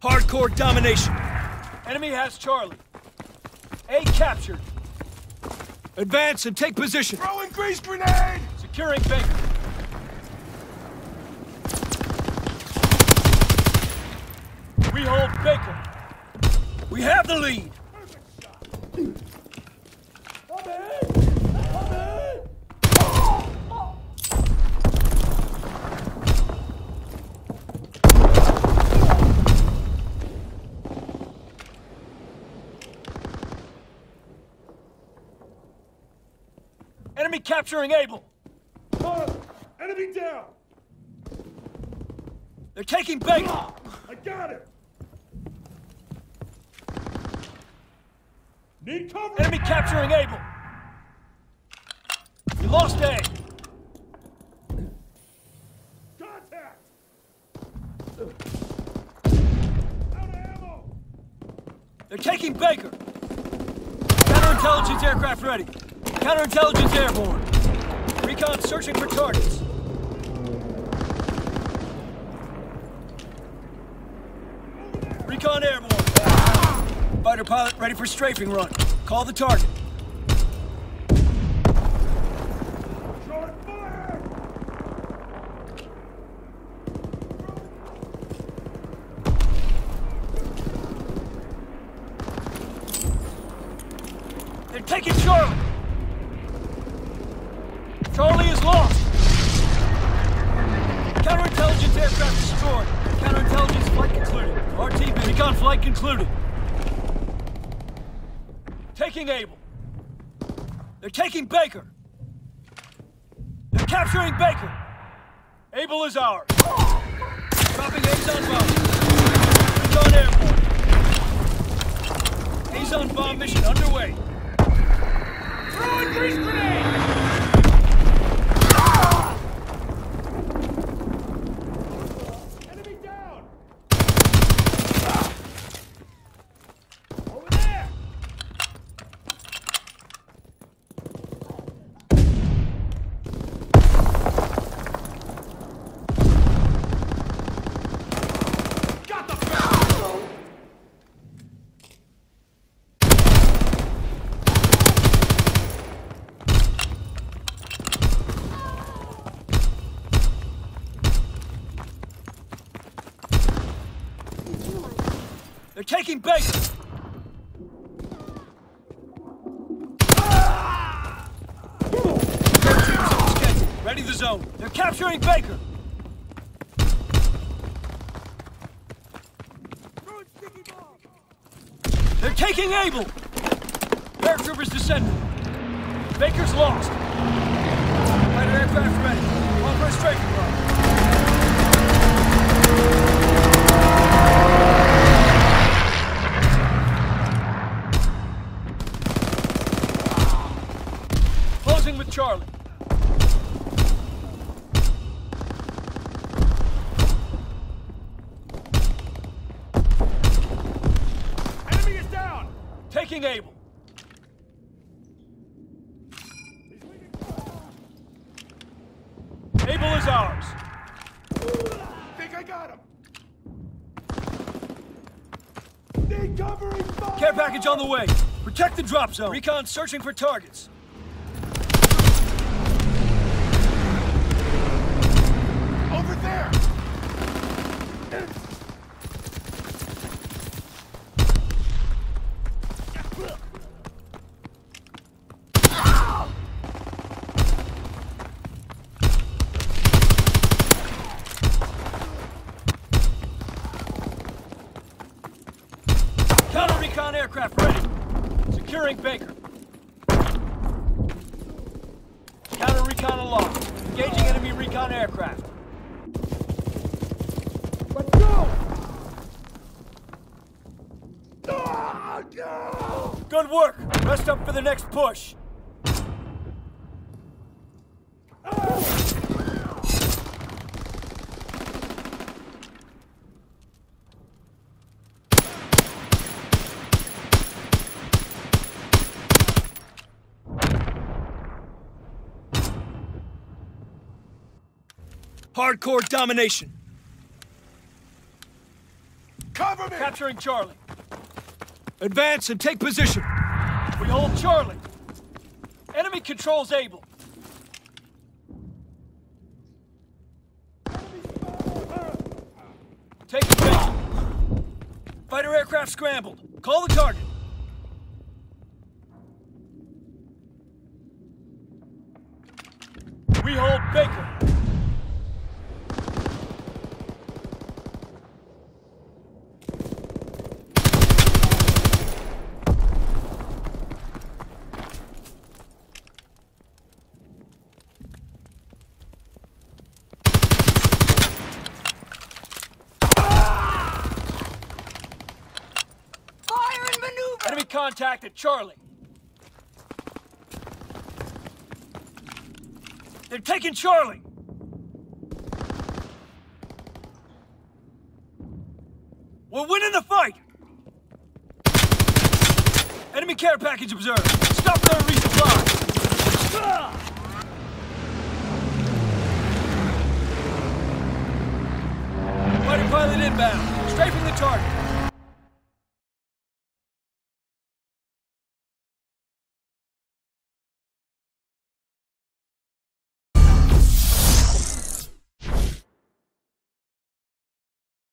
Hardcore domination. Enemy has Charlie. A captured. Advance and take position. Throwing grease grenade! Securing Baker. We hold Baker. We have the lead. Enemy capturing Able. Enemy down! They're taking Baker. I got it! Need cover! Enemy capturing Able. We lost A. Contact! Out of ammo! They're taking Baker. Counterintelligence aircraft ready. Counterintelligence airborne. Recon searching for targets. Recon airborne. Fighter pilot ready for strafing run. Call the target. Short fire! They're taking Charlie. Charlie is lost. Counterintelligence aircraft destroyed. Counterintelligence flight concluded. RTB. Recon flight concluded. Taking Able. They're taking Baker. They're capturing Baker. Able is ours. Dropping Azon bomb. Recon airborne. Azon bomb mission underway. Throwing grease grenade! Enemy down! Over there! Got the barrel! They're taking Baker! Ready the zone. They're capturing Baker! They're taking Able! Paratroopers descending. Baker's lost. Fighter aircraft ready. Call for a strafing run. Closing with Charlie. Enemy is down! Taking Able. Able is ours. Think I got him! Need covering fire! Care package on the way. Protect the drop zone. Recon searching for targets. Over there! Counter recon aircraft ready. Securing Baker. Counter recon aloft. Engaging enemy recon aircraft. Let's go! Ah, no! Good work. Rest up for the next push. Hardcore domination. Cover me! Capturing Charlie. Advance and take position. We hold Charlie. Enemy controls Able. Take position. Fighter aircraft scrambled. Call the target. We hold Baker. Enemy contact at Charlie. They're taking Charlie. We're winning the fight. Enemy care package observed. Stop there and resupply. Fighter pilot inbound. Strafing the target.